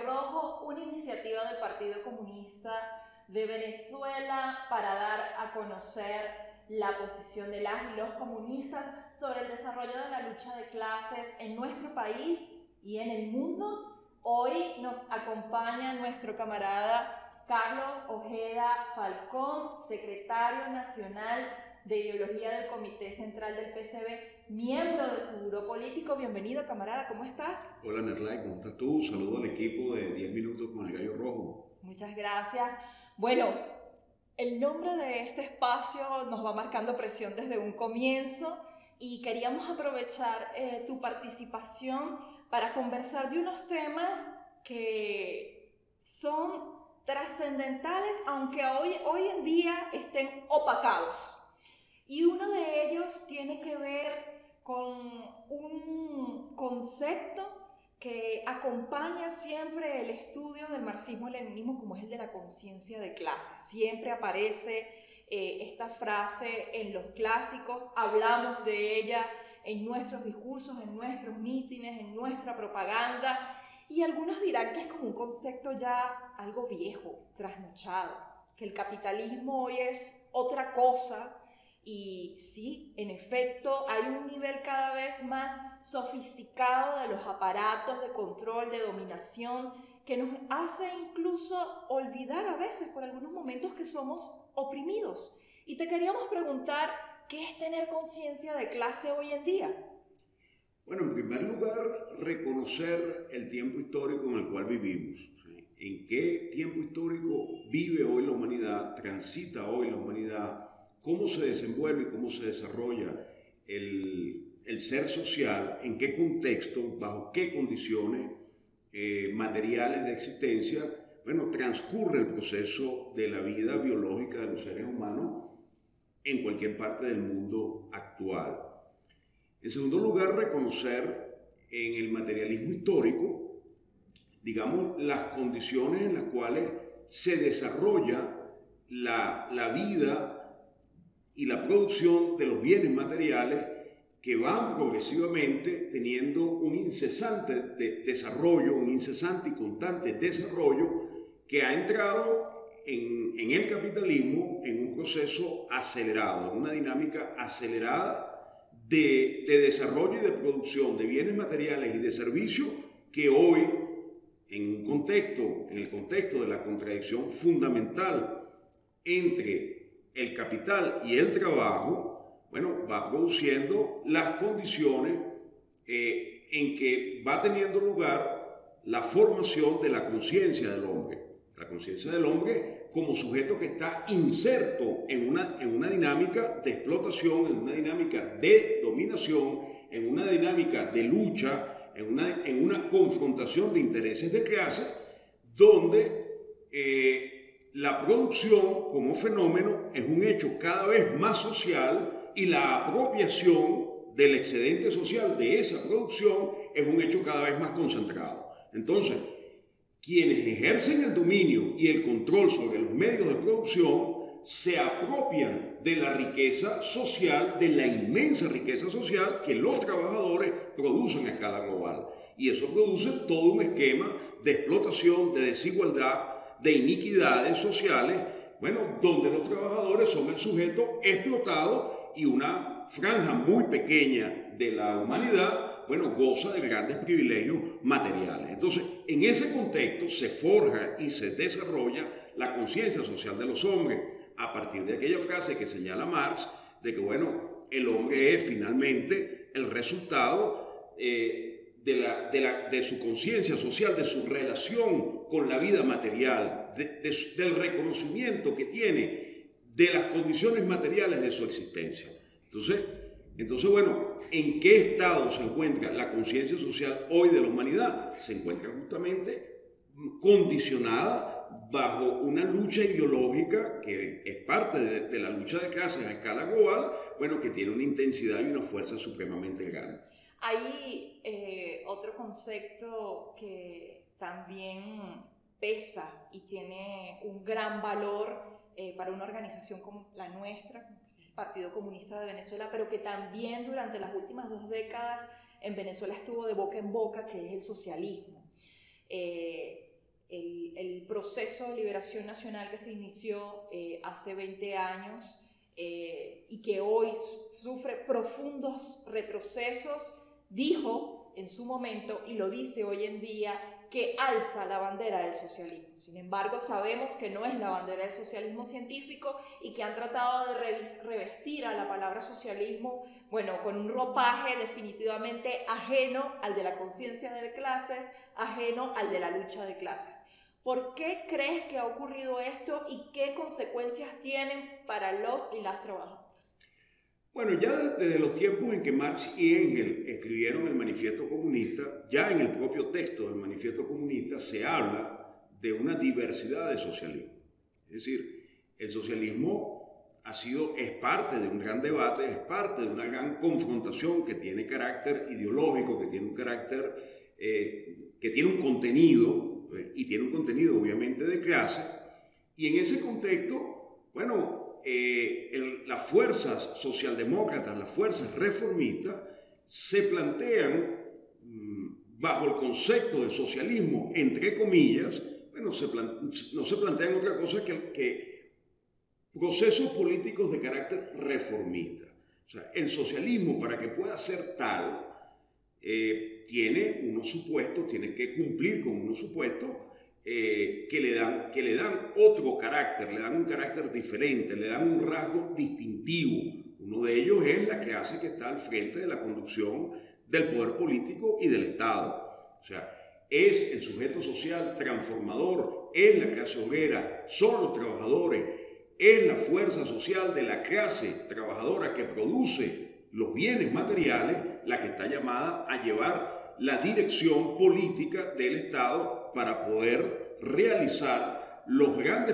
Rojo, una iniciativa del Partido Comunista de Venezuela para dar a conocer la posición de las y los comunistas sobre el desarrollo de la lucha de clases en nuestro país y en el mundo. Hoy nos acompaña nuestro camarada Carlos Ojeda Falcón, secretario nacional de Ideología del Comité Central del PCB, miembro de su buró político. Bienvenido, camarada, ¿cómo estás? Hola, Nerlai, ¿cómo estás tú? Saludo al equipo de 10 minutos con el Gallo Rojo. Muchas gracias. Bueno, el nombre de este espacio nos va marcando presión desde un comienzo y queríamos aprovechar tu participación para conversar de unos temas que son trascendentales, aunque hoy en día estén opacados. Y uno de ellos tiene que ver con un concepto que acompaña siempre el estudio del marxismo-leninismo, como es el de la conciencia de clase. Siempre aparece esta frase en los clásicos, hablamos de ella en nuestros discursos, en nuestros mítines, en nuestra propaganda, y algunos dirán que es como un concepto ya algo viejo, trasnochado, que el capitalismo hoy es otra cosa. Y sí, en efecto, hay un nivel cada vez más sofisticado de los aparatos de control, de dominación, que nos hace incluso olvidar a veces por algunos momentos que somos oprimidos. Y te queríamos preguntar, ¿qué es tener conciencia de clase hoy en día? Bueno, en primer lugar, reconocer el tiempo histórico en el cual vivimos. ¿Sí? ¿En qué tiempo histórico vive hoy la humanidad, transita hoy la humanidad? ¿Cómo se desenvuelve y cómo se desarrolla el ser social? ¿En qué contexto? ¿Bajo qué condiciones materiales de existencia? Bueno, transcurre el proceso de la vida biológica de los seres humanos en cualquier parte del mundo actual. En segundo lugar, reconocer en el materialismo histórico, digamos, las condiciones en las cuales se desarrolla la vida y la producción de los bienes materiales que van progresivamente teniendo un incesante desarrollo, un incesante y constante desarrollo que ha entrado en el capitalismo en un proceso acelerado, en una dinámica acelerada de desarrollo y de producción de bienes materiales y de servicios que hoy, en el contexto de la contradicción fundamental entre el capital y el trabajo, bueno, va produciendo las condiciones en que va teniendo lugar la formación de la conciencia del hombre. La conciencia del hombre como sujeto que está inserto en una dinámica de explotación, en una dinámica de dominación, en una dinámica de lucha, en una confrontación de intereses de clase, donde la producción como fenómeno es un hecho cada vez más social y la apropiación del excedente social de esa producción es un hecho cada vez más concentrado. Entonces, quienes ejercen el dominio y el control sobre los medios de producción se apropian de la riqueza social, de la inmensa riqueza social que los trabajadores producen a escala global. Y eso produce todo un esquema de explotación, de desigualdad, de iniquidades sociales, bueno, donde los trabajadores son el sujeto explotado y una franja muy pequeña de la humanidad, bueno, goza de grandes privilegios materiales. Entonces, en ese contexto se forja y se desarrolla la conciencia social de los hombres a partir de aquella frase que señala Marx de que, bueno, el hombre es finalmente el resultado de su conciencia social, de su relación con la vida material, del reconocimiento que tiene de las condiciones materiales de su existencia. Entonces, bueno, ¿en qué estado se encuentra la conciencia social hoy de la humanidad? Se encuentra justamente condicionada bajo una lucha ideológica que es parte de la lucha de clases a escala global, bueno, que tiene una intensidad y una fuerza supremamente grande. Hay otro concepto que también pesa y tiene un gran valor para una organización como la nuestra, el Partido Comunista de Venezuela, pero que también durante las últimas 2 décadas en Venezuela estuvo de boca en boca, que es el socialismo. proceso de liberación nacional que se inició hace 20 años y que hoy sufre profundos retrocesos, dijo en su momento y lo dice hoy en día que alza la bandera del socialismo. Sin embargo, sabemos que no es la bandera del socialismo científico y que han tratado de revestir a la palabra socialismo, bueno, con un ropaje definitivamente ajeno al de la conciencia de clases, ajeno al de la lucha de clases. ¿Por qué crees que ha ocurrido esto y qué consecuencias tienen para los y las trabajadoras? Bueno, ya desde los tiempos en que Marx y Engels escribieron el Manifiesto Comunista, ya en el propio texto del Manifiesto Comunista se habla de una diversidad de socialismo. Es decir, el socialismo es parte de un gran debate, es parte de una gran confrontación que tiene carácter ideológico, que tiene un carácter, que tiene un contenido, y tiene un contenido obviamente de clase, y en ese contexto, bueno, las fuerzas socialdemócratas, las fuerzas reformistas, se plantean bajo el concepto de socialismo, entre comillas, bueno, no se plantean otra cosa que procesos políticos de carácter reformista. O sea, el socialismo, para que pueda ser tal, tiene unos supuestos, tiene que cumplir con unos supuestos que le dan otro carácter, le dan un carácter diferente, le dan un rasgo distintivo. Uno de ellos es la clase que está al frente de la conducción del poder político y del Estado. O sea, es el sujeto social transformador, es la clase obrera, son los trabajadores, es la fuerza social de la clase trabajadora que produce los bienes materiales, la que está llamada a llevar la dirección política del Estado para poder realizar los grandes,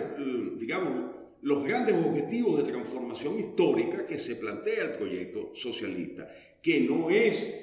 los grandes objetivos de transformación histórica que se plantea el proyecto socialista, que no es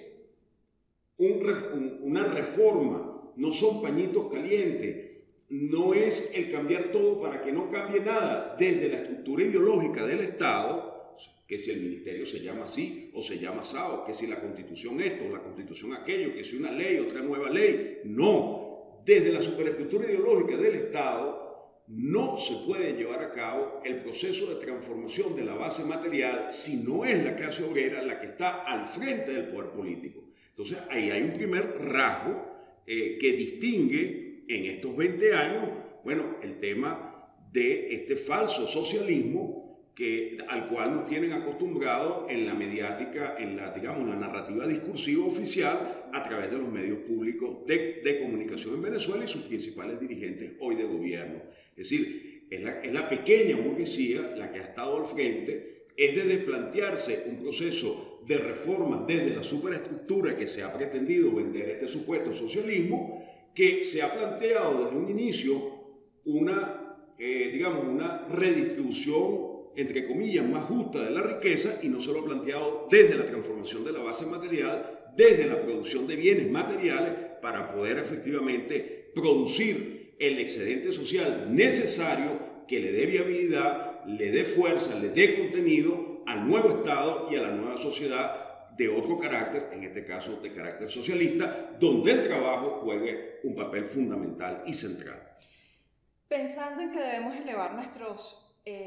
una reforma, no son pañitos calientes, no es el cambiar todo para que no cambie nada desde la estructura ideológica del Estado, que si el ministerio se llama así o se llama asado, que si la constitución esto o la constitución aquello, que si una ley, otra nueva ley. No, desde la superestructura ideológica del Estado no se puede llevar a cabo el proceso de transformación de la base material si no es la clase obrera la que está al frente del poder político. Entonces ahí hay un primer rasgo que distingue en estos 20 años, bueno, el tema de este falso socialismo al cual nos tienen acostumbrados en la mediática, en la narrativa discursiva oficial a través de los medios públicos de comunicación en Venezuela y sus principales dirigentes hoy de gobierno. Es decir, es la pequeña burguesía la que ha estado al frente, es de plantearse un proceso de reforma desde la superestructura que se ha pretendido vender este supuesto socialismo, que se ha planteado desde un inicio una redistribución entre comillas, más justa de la riqueza y no se lo ha planteado desde la transformación de la base material, desde la producción de bienes materiales para poder efectivamente producir el excedente social necesario que le dé viabilidad, le dé fuerza, le dé contenido al nuevo Estado y a la nueva sociedad de otro carácter, en este caso de carácter socialista, donde el trabajo juegue un papel fundamental y central. Pensando en que debemos elevar nuestros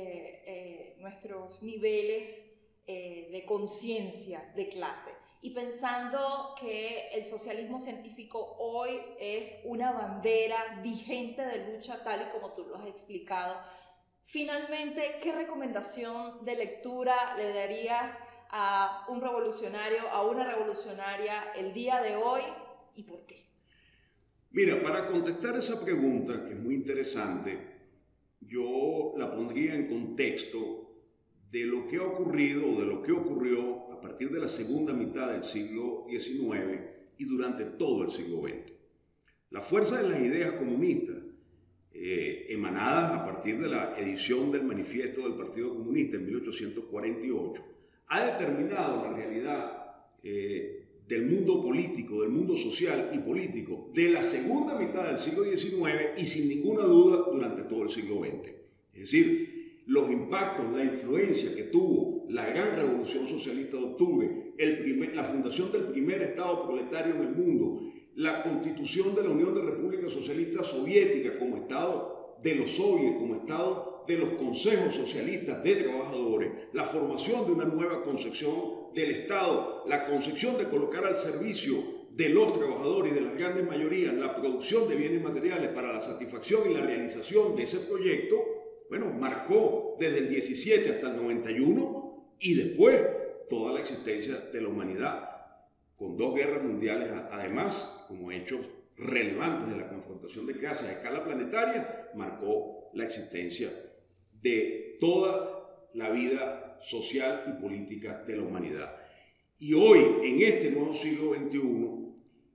niveles de conciencia de clase y pensando que el socialismo científico hoy es una bandera vigente de lucha tal y como tú lo has explicado, finalmente, ¿qué recomendación de lectura le darías a un revolucionario, a una revolucionaria el día de hoy y por qué? Mira, para contestar esa pregunta, que es muy interesante, yo la pondría en contexto de lo que ha ocurrido o de lo que ocurrió a partir de la segunda mitad del siglo XIX y durante todo el siglo XX. La fuerza de las ideas comunistas, emanadas a partir de la edición del Manifiesto del Partido Comunista en 1848, ha determinado la realidad del mundo político, del mundo social y político de la segunda mitad del siglo XIX y sin ninguna duda durante todo el siglo XX. Es decir, los impactos, la influencia que tuvo la gran revolución socialista de octubre, la fundación del primer Estado proletario en el mundo, la constitución de la Unión de Repúblicas Socialistas Soviéticas como Estado de los soviets, como Estado de los consejos socialistas de trabajadores, la formación de una nueva concepción del Estado, la concepción de colocar al servicio de los trabajadores y de las grandes mayorías la producción de bienes materiales para la satisfacción y la realización de ese proyecto, bueno, marcó desde el 17 hasta el 91 y después toda la existencia de la humanidad, con 2 guerras mundiales además, como hechos relevantes de la confrontación de clases a escala planetaria, marcó la existencia de toda la vida social y política de la humanidad. Y hoy, en este nuevo siglo XXI,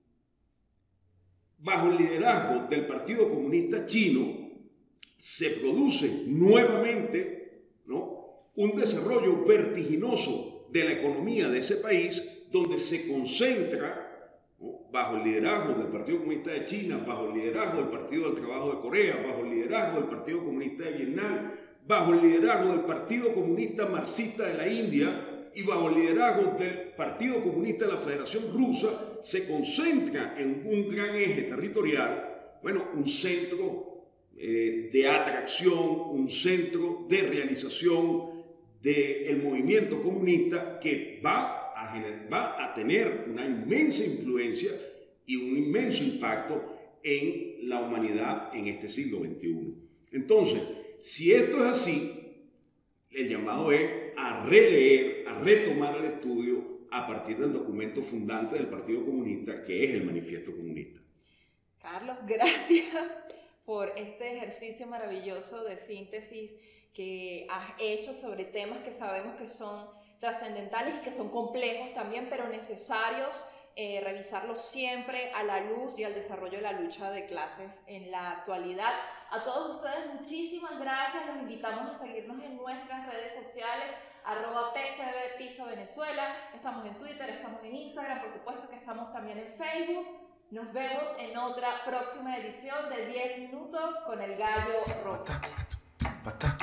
bajo el liderazgo del Partido Comunista Chino, se produce nuevamente, ¿no?, un desarrollo vertiginoso de la economía de ese país, donde se concentra, ¿no?, bajo el liderazgo del Partido Comunista de China, bajo el liderazgo del Partido del Trabajo de Corea, bajo el liderazgo del Partido Comunista de Vietnam, bajo el liderazgo del Partido Comunista Marxista de la India y bajo el liderazgo del Partido Comunista de la Federación Rusa, se concentra en un gran eje territorial, bueno, un centro de atracción, un centro de realización del movimiento comunista que va a tener una inmensa influencia y un inmenso impacto en la humanidad en este siglo XXI. Entonces, si esto es así, el llamado es a releer, a retomar el estudio a partir del documento fundante del Partido Comunista, que es el Manifiesto Comunista. Carlos, gracias por este ejercicio maravilloso de síntesis que has hecho sobre temas que sabemos que son trascendentales y que son complejos también, pero necesarios revisarlos siempre a la luz y al desarrollo de la lucha de clases en la actualidad. A todos ustedes muchísimas gracias, los invitamos a seguirnos en nuestras redes sociales, @PCB Piso Venezuela, estamos en Twitter, estamos en Instagram, por supuesto que estamos también en Facebook. Nos vemos en otra próxima edición de 10 minutos con el Gallo Rojo.